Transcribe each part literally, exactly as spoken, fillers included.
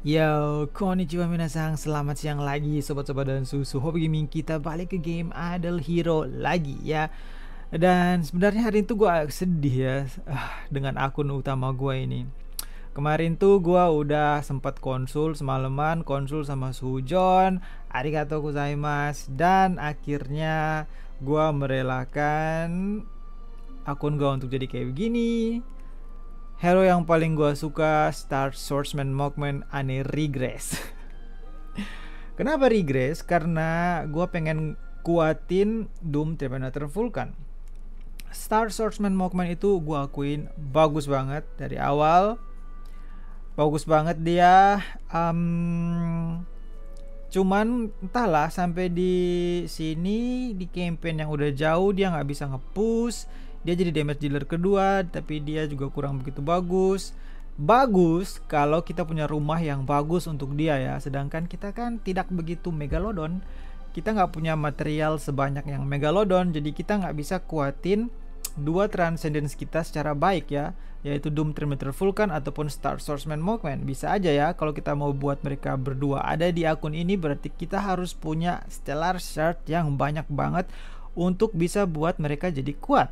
Yo, konnichiwa minasang, selamat siang lagi sobat-sobat dan susu hobi gaming. Kita balik ke game Idle Hero lagi ya. Dan sebenarnya hari itu gue agak sedih ya, ah, dengan akun utama gue ini. Kemarin tuh gue udah sempat konsul semalaman, konsul sama Sujon, arigato gozaimasu, dan akhirnya gue merelakan akun gue untuk jadi kayak begini. Hero yang paling gue suka, Star Swordsman Mockman, aneh regress. Kenapa regress? Karena gue pengen kuatin Doom Terminator Vulkan. Star Swordsman Mockman itu gue akuin bagus banget dari awal. Bagus banget dia. Um, cuman entahlah sampai di sini di campaign yang udah jauh dia nggak bisa nge-push. Dia jadi damage dealer kedua, tapi dia juga kurang begitu bagus. Bagus kalau kita punya rumah yang bagus untuk dia ya. Sedangkan kita kan tidak begitu megalodon. Kita nggak punya material sebanyak yang megalodon, jadi kita nggak bisa kuatin dua transcendence kita secara baik ya, yaitu Doom Terminator Vulkan ataupun Star Swordsman Mockman. Bisa aja ya kalau kita mau buat mereka berdua ada di akun ini, berarti kita harus punya Stellar Shard yang banyak banget untuk bisa buat mereka jadi kuat.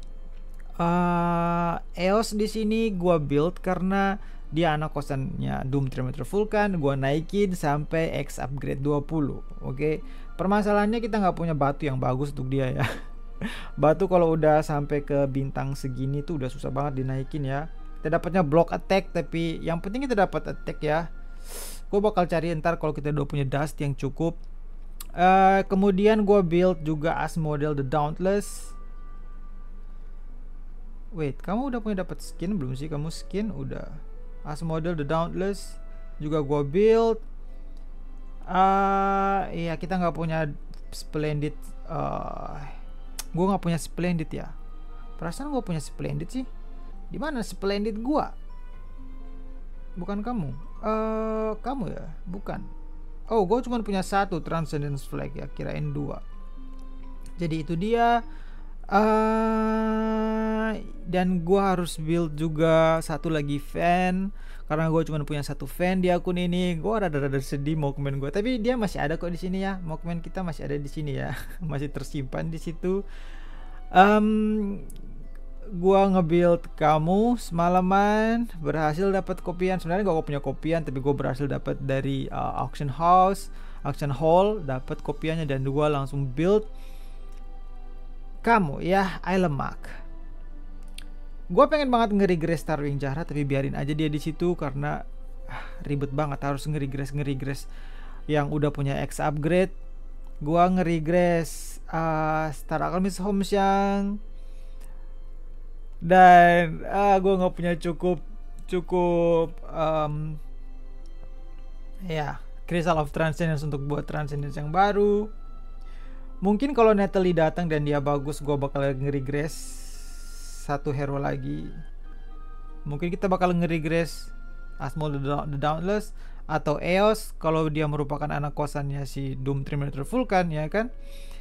Uh, E O S di sini gua build karena dia anak kosannya Doom Terminator Vulkan. Gua naikin sampai X upgrade dua puluh. Oke, okay? Permasalahannya kita nggak punya batu yang bagus untuk dia ya. Batu kalau udah sampai ke bintang segini tuh udah susah banget dinaikin ya. Kita dapatnya block attack, tapi yang penting kita dapat attack ya. Gue bakal cari ntar kalau kita udah punya dust yang cukup. Uh, kemudian gue build juga as model the Dauntless. Wait, kamu udah punya dapat skin belum sih? Kamu skin udah. As model the Dauntless juga gue build. Ah, uh, iya kita nggak punya Splendid. Uh, gue nggak punya Splendid ya. Perasaan gue punya Splendid sih. Di mana Splendid gue? Bukan kamu. Uh, kamu ya? Bukan. Oh, gue cuma punya satu Transcendence Flag ya. Kirain dua. Jadi itu dia. Uh, dan gue harus build juga satu lagi fan karena gue cuma punya satu fan di akun ini. Gue rada-rada sedih Mockman gue, tapi dia masih ada kok di sini ya. Mockman kita masih ada di sini ya, masih tersimpan di situ. Um, gue nge-build kamu semalaman, berhasil dapat kopian. Sebenarnya gue punya kopian, tapi gue berhasil dapat dari uh, auction house, auction hall, dapat kopiannya dan gue langsung build kamu ya, Ilemak. Gue pengen banget nge-regress Starwing Jahra, tapi biarin aja dia di situ karena ah, ribet banget harus nge-regress nge-regress yang udah punya X upgrade. Gue nge-regress uh, Star Alchemist Homesiang dan uh, gue nggak punya cukup cukup um, ya Crystal of Transcendence untuk buat Transcendence yang baru. Mungkin kalau Natalie datang dan dia bagus, gue bakal nge-regress satu hero lagi. Mungkin kita bakal nge-regress Asmol the Dauntless atau E O S kalau dia merupakan anak kosannya si Doom Terminator Vulkan ya kan.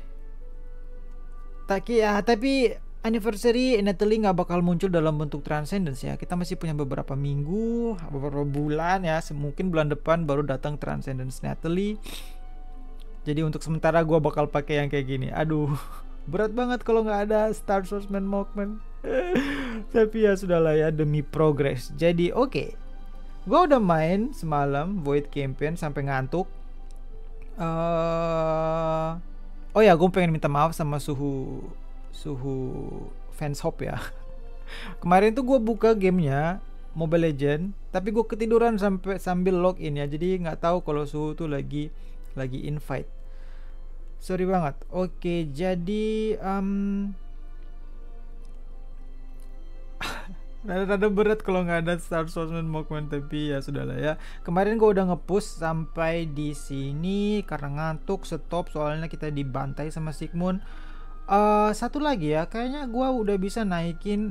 Tapi ya, tapi anniversary Natalie nggak bakal muncul dalam bentuk Transcendence ya. Kita masih punya beberapa minggu, beberapa bulan ya. Mungkin bulan depan baru datang Transcendence Natalie. Jadi untuk sementara gue bakal pakai yang kayak gini. Aduh, berat banget kalau nggak ada Star Swordsman Mockman. Tapi ya sudahlah ya, demi progress. Jadi oke, okay. Gue udah main semalam Void Campaign sampai ngantuk. Uh... Oh ya, gue pengen minta maaf sama suhu suhu fans hop ya. Kemarin tuh gue buka gamenya Mobile Legend, tapi gue ketiduran sampai sambil login ya. Jadi nggak tahu kalau suhu tuh lagi lagi invite. Sorry banget. Oke, jadi um, rada-rada berat kalau nggak ada Star Swordsman Mockman, tapi ya sudahlah ya. Kemarin gue udah nge-push sampai di sini karena ngantuk, stop soalnya kita dibantai sama Sigmund. Uh, satu lagi ya, kayaknya gue udah bisa naikin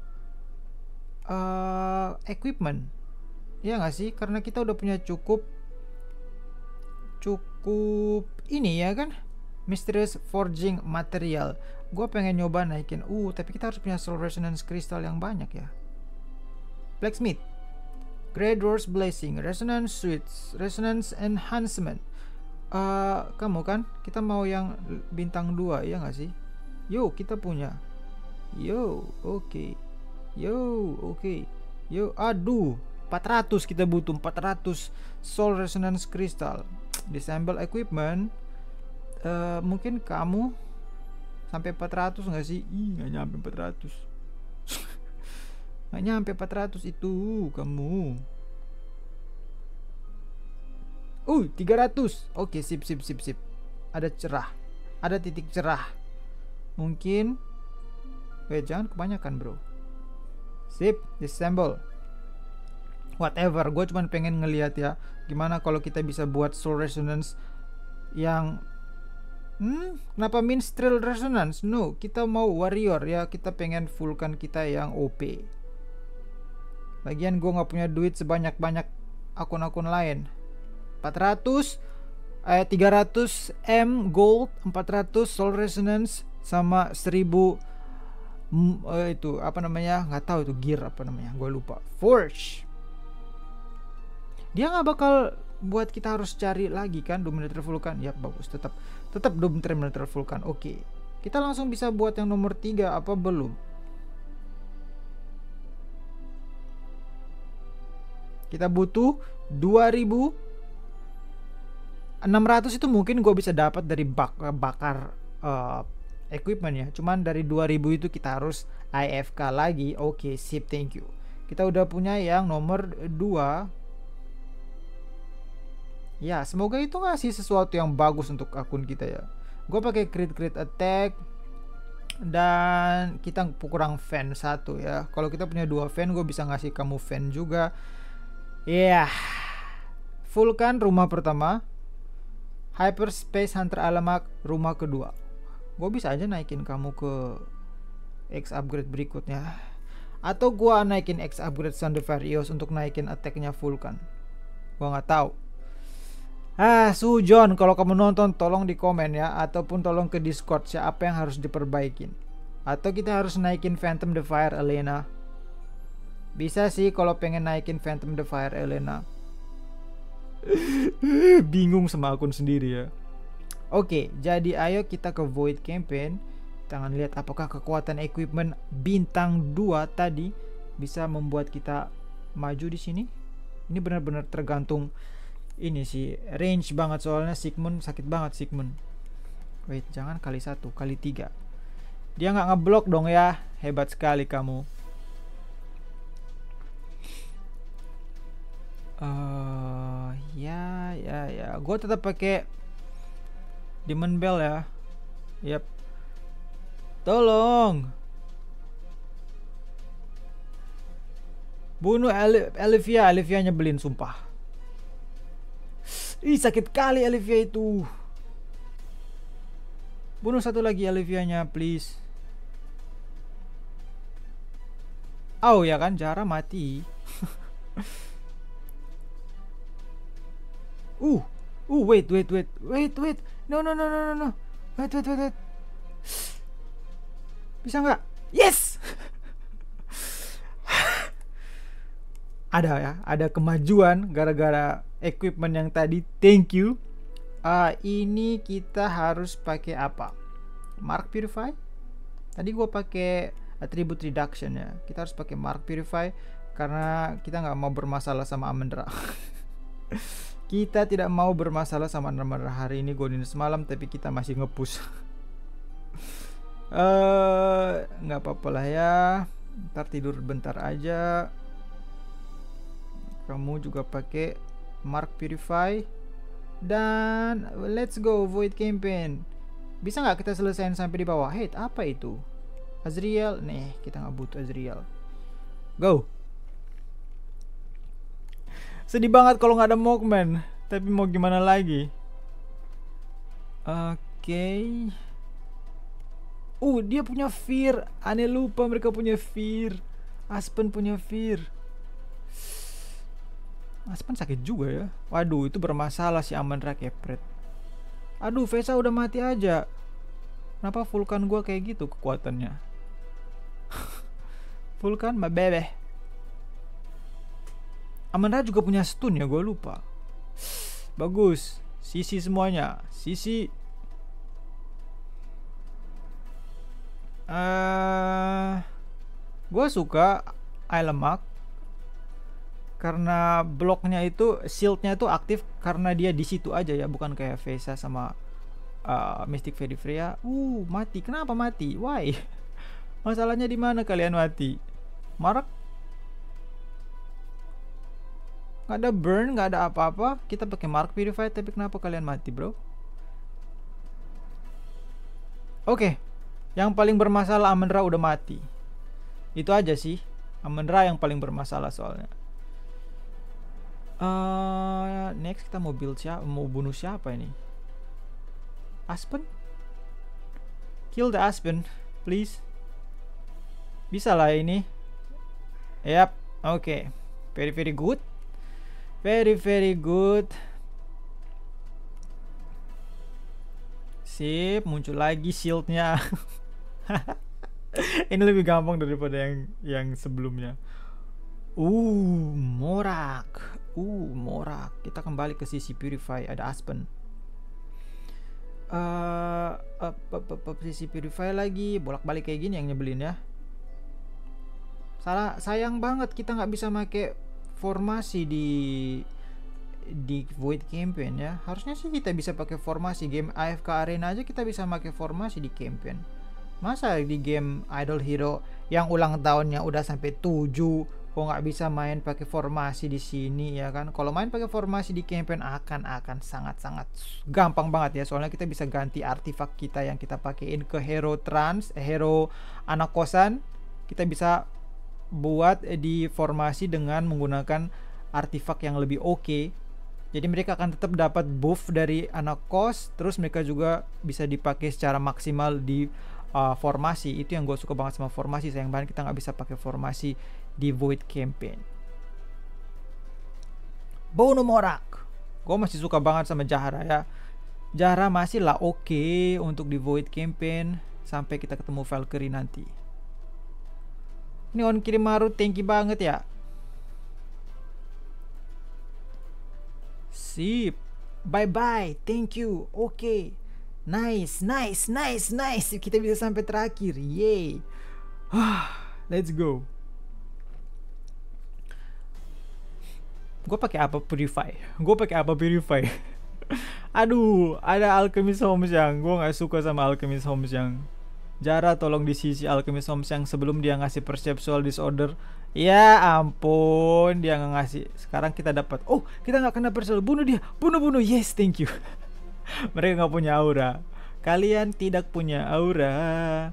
uh, equipment. Ya nggak sih? Karena kita udah punya cukup cukup ini ya kan, Mysterious Forging Material. Gue pengen nyoba naikin. Uh tapi kita harus punya Soul Resonance Crystal yang banyak ya. Blacksmith. Great Doors Blessing, Resonance Suites, Resonance Enhancement. Uh, kamu kan, kita mau yang bintang dua, ya nggak sih? Yo, kita punya. Yo, oke. Okay. Yo, oke. Okay. Yo, aduh, empat ratus kita butuh, empat ratus Soul Resonance Crystal. Disassemble Equipment. Uh, mungkin kamu sampai empat ratus nggak sih? Ih, nggak nyampe empat ratus. Nggak nyampe empat ratus itu kamu. Uh, tiga ratus. Oke, sip sip sip sip. Ada cerah. Ada titik cerah. Mungkin eh jangan kebanyakan, bro. Sip, disassemble. Whatever, gue cuma pengen ngelihat ya gimana kalau kita bisa buat Soul Resonance yang Hmm, kenapa Minstrel Resonance? No, kita mau Warrior ya. Kita pengen fullkan kita yang O P. Lagian gue nggak punya duit sebanyak-banyak akun-akun lain. empat ratus eh tiga ratus M gold, empat ratus Soul Resonance sama seribu mm, eh, itu apa namanya? Nggak tahu itu gear apa namanya. Gue lupa. Forge. Dia nggak bakal buat kita harus cari lagi kan Dominator Vulcan. Ya bagus, tetap tetap Dominator Vulcan. Oke, kita langsung bisa buat yang nomor tiga apa belum? Kita butuh dua ribu enam ratus. Itu mungkin gue bisa dapat dari bak bakar uh, equipment ya. Cuman dari dua ribu itu kita harus I F K lagi. Oke, sip, thank you. Kita udah punya yang nomor dua. Ya, semoga itu ngasih sesuatu yang bagus untuk akun kita ya. Gue pakai crit crit attack dan kita kurang fan satu ya. Kalau kita punya dua fan, gue bisa ngasih kamu fan juga. Ya, yeah. Vulcan rumah pertama, Hyperspace Hunter Alamak rumah kedua. Gue bisa aja naikin kamu ke X upgrade berikutnya, atau gue naikin X upgrade Sandevarios untuk naikin attacknya Vulcan. Gue nggak tahu. Ah, Sujon, kalau kamu nonton tolong di komen ya, ataupun tolong ke Discord siapa yang harus diperbaikin. Atau kita harus naikin Phantom the Fire Elena. Bisa sih kalau pengen naikin Phantom the Fire Elena. Bingung sama akun sendiri ya. Oke, jadi ayo kita ke Void Campaign. Kita akan lihat apakah kekuatan equipment bintang dua tadi bisa membuat kita maju di sini. Ini benar-benar tergantung ini sih, range banget soalnya Sigmund sakit banget Sigmund. Wait, jangan kali satu, kali tiga. Dia nggak ngeblok dong ya. Hebat sekali kamu. Uh, ya ya ya. Gue tetap pakai Demon Bell ya. Yap. Tolong. Bunuh Olivia. Olivia nyebelin sumpah. Ih, sakit kali Olivia itu. Bunuh satu lagi Olivianya, please. Oh ya kan, Jara mati. uh, uh, wait, wait, wait, wait, wait. No, no, no, no, no, no. Wait, wait, wait, wait. Bisa nggak? Yes. Ada ya, ada kemajuan gara-gara equipment yang tadi. Thank you. Uh, ini kita harus pakai apa? Mark Purify. Tadi gue pakai Attribute Reduction ya. Kita harus pakai Mark Purify karena kita nggak mau bermasalah sama Amandra. Kita tidak mau bermasalah sama Amandra hari ini, godin semalam, tapi kita masih ngepush. uh, nggak apa-apa lah ya. Ntar tidur bentar aja. Kamu juga pakai Mark Purify. Dan let's go Void Campaign. Bisa nggak kita selesaiin sampai di bawah? Hey, apa itu? Azriel. Nih, kita nggak butuh Azriel. Go. Sedih banget kalau nggak ada Mogman. Tapi mau gimana lagi? Oke. Okay. Uh, dia punya Fear. Aneh lupa mereka punya Fear. Aspen punya Fear. Aspen sakit juga ya. Waduh, itu bermasalah si Amandra kepret. Aduh, Vesa udah mati aja. Kenapa Vulcan gua kayak gitu kekuatannya? Vulcan mah bebeh. Amon Ra juga punya stun ya, gue lupa. Bagus. Sisi semuanya. Sisi. Uh, gue suka Ilemak karena bloknya itu, shieldnya itu aktif karena dia di situ aja ya, bukan kayak Vesa sama uh, Mystic Fairy Freya. Uh, mati. Kenapa mati? Why? Masalahnya di mana kalian mati? Marak? Nggak ada burn, nggak ada apa-apa. Kita pakai Mark Purify, tapi kenapa kalian mati, bro? Oke. Okay. Yang paling bermasalah Amon Ra udah mati. Itu aja sih. Amon Ra yang paling bermasalah soalnya. Uh, next kita mau build siapa? Mau bunuh siapa ini? Aspen? Kill the Aspen, please. Bisa lah ini. Yap, oke. Okay. Very very good. Very very good. Sip, muncul lagi shieldnya. Ini lebih gampang daripada yang yang sebelumnya. Uh, Morak. Uh, Morak. Kita kembali ke sisi Purify. Ada Aspen. Uh, up, up, up, up, sisi Purify lagi. Bolak-balik kayak gini yang nyebelin ya. Salah, sayang banget kita nggak bisa pakai formasi di di Void Campaign ya. Harusnya sih kita bisa pakai formasi. Game A F K Arena aja kita bisa pakai formasi di campaign. Masa di game Idle Hero yang ulang tahunnya udah sampai tujuh kok nggak bisa main pakai formasi di sini ya kan? Kalau main pakai formasi di campaign akan akan sangat-sangat gampang banget ya, soalnya kita bisa ganti artifak kita yang kita pakein ke hero trans, eh, hero anak kosan. Kita bisa buat di formasi dengan menggunakan artifak yang lebih oke. Okay. Jadi mereka akan tetap dapat buff dari anak kos, terus mereka juga bisa dipakai secara maksimal di Uh, formasi. Itu yang gue suka banget sama formasi. Sayang banget kita nggak bisa pakai formasi di Void Campaign. Bono Morak. Gue masih suka banget sama Jahara ya. Jahara masih lah oke okay untuk di Void Campaign sampai kita ketemu Valkyrie nanti. Ini on Kirimaru thank you banget ya. Sip. Bye bye. Thank you. Oke. Okay. Nice, nice, nice, nice. Kita bisa sampai terakhir. Yay. Let's go. Gue pakai apa Purify? Gue pakai apa Purify? Aduh, ada Alchemist Homes yang gue nggak suka sama Alchemist Homes yang. Jara tolong di sisi Alchemist Homes yang sebelum dia ngasih Perceptual Disorder. Ya ampun, dia nggak ngasih. Sekarang kita dapat. Oh, kita nggak kena Perceptual. Bunuh dia, bunuh bunuh. Yes, thank you. Mereka gak punya aura. Kalian tidak punya aura.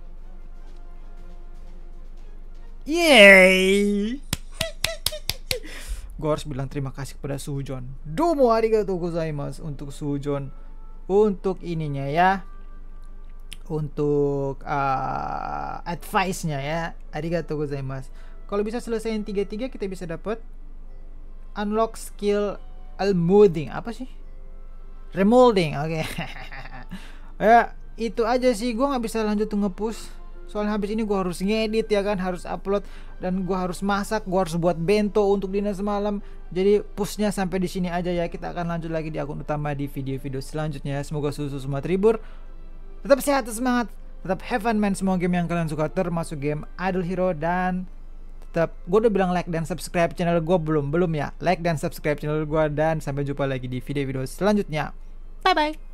Yeay. Gue harus bilang terima kasih kepada Sujon. Domo arigatou gozaimasu untuk Sujon. Untuk ininya ya, untuk uh, advice-nya ya. Arigatou gozaimasu. Kalau bisa selesaiin tiga tiga kita bisa dapat unlock skill Almolding. Apa sih? Remolding, oke. Okay. Ya itu aja sih, gue nggak bisa lanjut tuh nge-push. Soalnya habis ini gue harus ngedit ya kan, harus upload dan gue harus masak, gue harus buat bento untuk dinner semalam. Jadi pushnya sampai di sini aja ya. Kita akan lanjut lagi di akun utama di video-video selanjutnya. Semoga susu semua terhibur. Tetap sehat, semangat, tetap have fun main semua game yang kalian suka, termasuk game Idle Hero. Dan tetap, gue udah bilang like dan subscribe channel gue belum belum ya. Like dan subscribe channel gue dan sampai jumpa lagi di video-video selanjutnya. Bye bye.